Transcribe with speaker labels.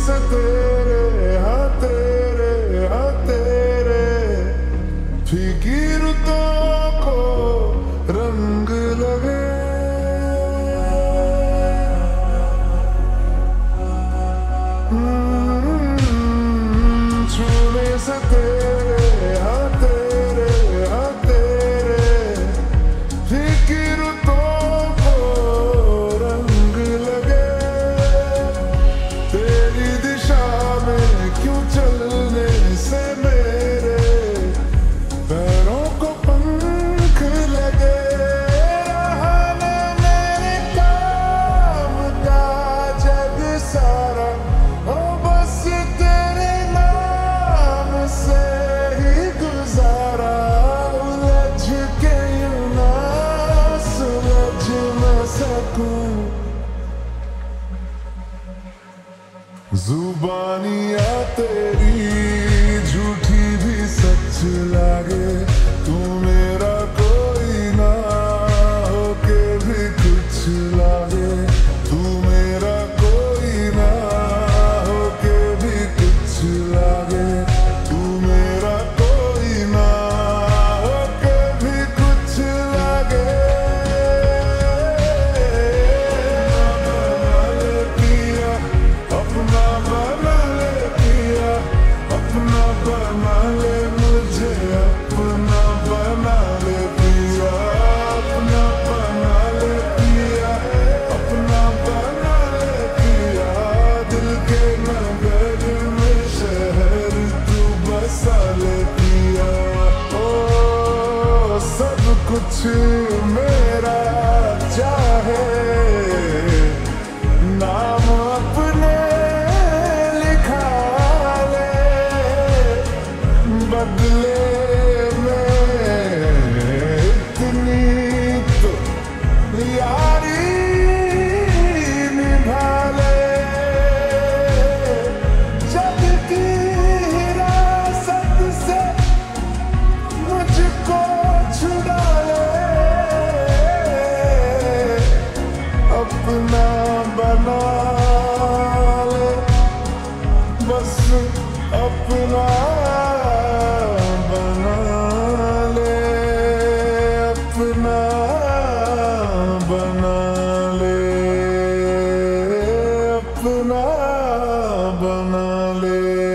Speaker 1: से तेरे हाँ तेरे फीकी रुतों को रंग लगे छूने से तेरे हाँ तेरे फीकी रुतों को रंग लगे तेरी दिशा में क्यों चलने से मेरे पैरों को पंख लगे हाने मेरे काम का जग सारा ओ बस तेरे नाम से ही गुजारा उलझ के यूं ना सुलझ न सकूं जुबानियाँ तेरी झूठी भी सच लागे तू मेरा कोई ना होके भी कुछ लागे तू मेरा कोई ना होके भी कुछ लागे तू मेरा कोई ना होके भी कुछ लागे अपना बना ले पिया अपना बना ले मुझे अपना बना ले पिया अपना बना ले पिया अपना बना ले पिया दिल के नगर में शहर तू बसा ले पिया ओ सब कुछ मेरा चाहे नाम अपने लिखा ले बदले में इतनी तो यारी निभा ले जग की हिरासत से मुझको छुड़ा ले अपना बना ले बस अपना बना ले अपना बना ले अपना बना ले